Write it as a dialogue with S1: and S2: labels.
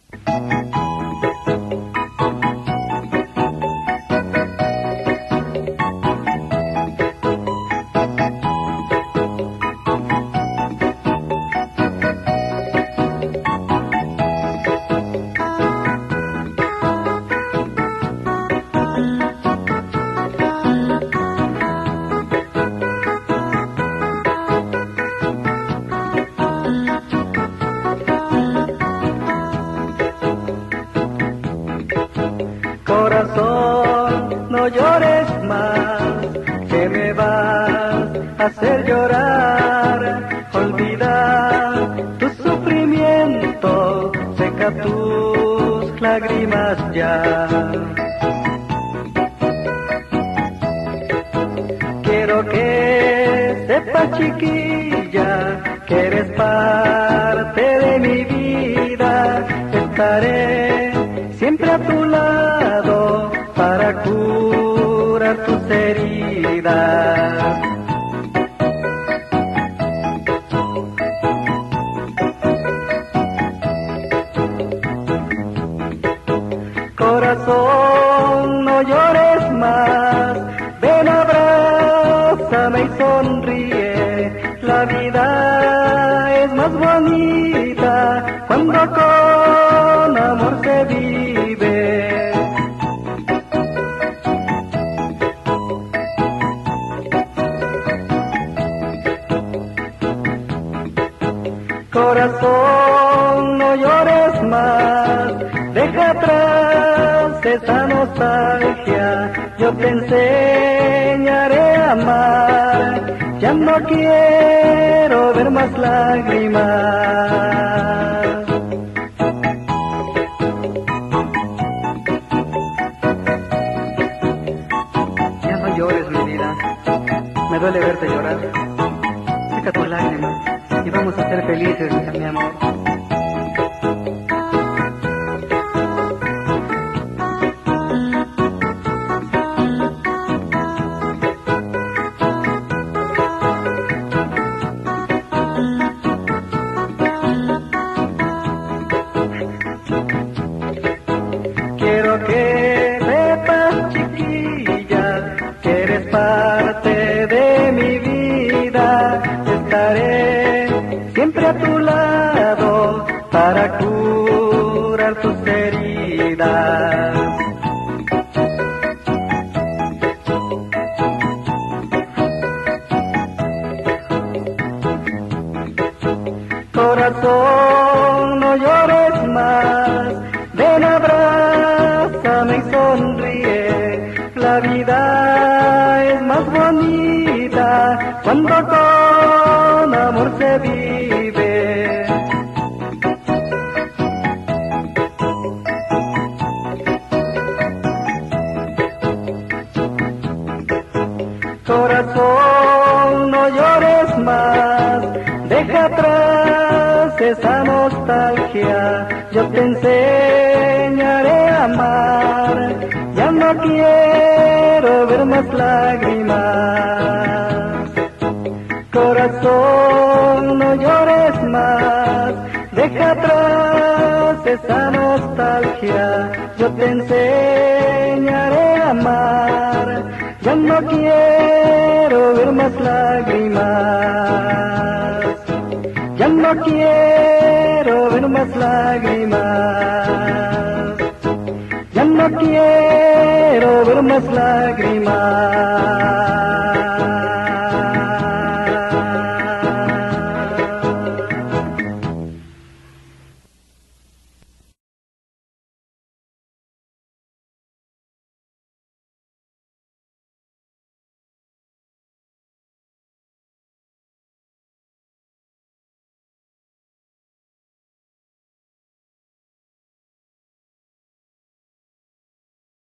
S1: Corazón, no llores más, que me vas a hacer llorar. Olvida tu sufrimiento, seca tus lágrimas ya. Quiero que sepas, chiquilla, que eres parte de mi vida. Estaré siempre a tu lado para curar tus heridas. Corazón, no llores más, ven, abrázame y sonríe. La vida es más bonita cuando con amor se vive. Corazón, no llores más, deja atrás esa nostalgia. Yo te enseñaré a amar, ya no quiero ver más lágrimas. Ya no llores, mi vida, me duele verte llorar. Seca tus lágrimas y vamos a ser felices, mi amor. Quiero que sepas, chiquilla, que eres parte de mi vida. Estaré siempre a tu lado para curar tus heridas. Corazón, no llores más, ven, abrázame y sonríe. La vida es más bonita cuando con amor se vive. Corazón, no llores más, deja atrás esa nostalgia. Yo te enseñaré a amar, ya no quiero ver más lágrimas. Corazón, no llores más, deja atrás esa nostalgia. Yo te enseñaré a amar, ya no quiero ver más lágrimas. Ya no quiero ver más lágrimas. Ya no quiero ver más lágrimas.